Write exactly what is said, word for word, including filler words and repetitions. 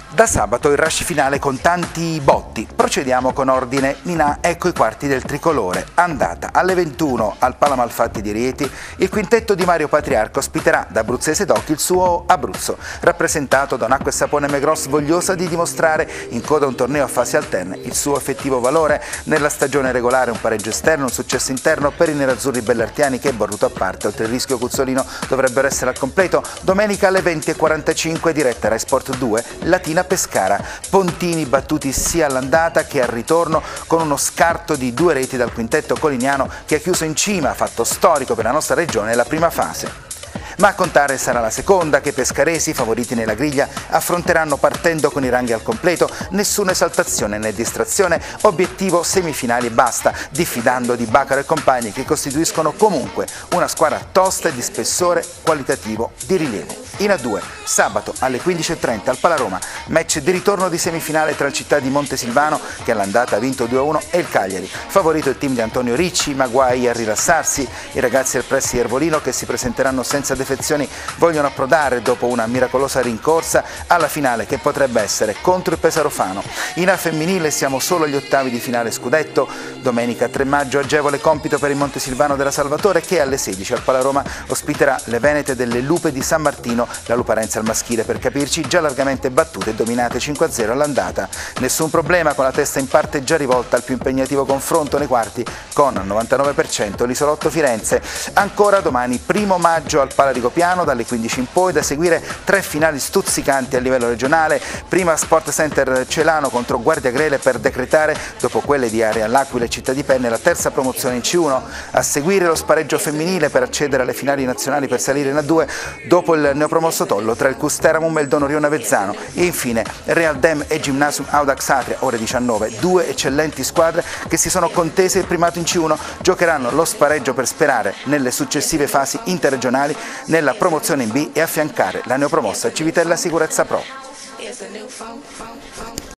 Da sabato il rush finale con tanti botti. Procediamo con ordine. Nina, ecco i quarti del tricolore. Andata alle ventuno al Pala Malfatti di Rieti, il quintetto di Mario Patriarca ospiterà da abruzzese d'occhi il suo Abruzzo, rappresentato da un'acqua e sapone Megros vogliosa di dimostrare in coda a un torneo a fasi alterne il suo effettivo valore. Nella stagione regolare un pareggio esterno, un successo interno per i nerazzurri bellartiani che, borruto a parte, oltre il rischio Cuzzolino, dovrebbero essere al completo. Domenica alle venti e quarantacinque diretta Rai Sport due, Latina Pescara. Pontini battuti sia all'andata che al ritorno con uno scarto di due reti dal quintetto colignano che ha chiuso in cima, fatto storico per la nostra regione, la prima fase. Ma a contare sarà la seconda, che i pescaresi, favoriti nella griglia, affronteranno partendo con i ranghi al completo, nessuna esaltazione né distrazione, obiettivo semifinali e basta, diffidando di Bacaro e compagni che costituiscono comunque una squadra tosta e di spessore qualitativo di rilievo. In A due, sabato alle quindici e trenta al Palaroma, match di ritorno di semifinale tra il Città di Montesilvano, che all'andata ha vinto due a uno, e il Cagliari. Favorito il team di Antonio Ricci, ma guai a rilassarsi. I ragazzi del Pressi Ervolino, che si presenteranno senza defezioni, vogliono approdare dopo una miracolosa rincorsa alla finale che potrebbe essere contro il Pesarofano. In A femminile siamo solo agli ottavi di finale scudetto. Domenica tre maggio agevole compito per il Montesilvano della Salvatore, che alle sedici al Palaroma ospiterà le venete delle Lupe di San Martino, la Luparenza al maschile per capirci, già largamente battute e dominate cinque a zero all'andata. Nessun problema, con la testa in parte già rivolta al più impegnativo confronto nei quarti con al novantanove per cento l'Isolotto Firenze. Ancora domani primo maggio al Pala di Copiano dalle quindici in poi, da seguire tre finali stuzzicanti a livello regionale. Prima Sport Center Celano contro Guardia Grele per decretare, dopo quelle di Area L'Aquila e Città di Penne, la terza promozione in C uno. A seguire lo spareggio femminile per accedere alle finali nazionali per salire in A due, dopo il neopromosso Tollo tra il Custeramum e il Don Orione Avezzano. E infine Real Dem e Gymnasium Audax Atria, ore diciannove. Due eccellenti squadre che si sono contese il primato in C uno, giocheranno lo spareggio per sperare nelle successive fasi interregionali nella promozione in B e affiancare la neopromossa Civitella Sicurezza Pro.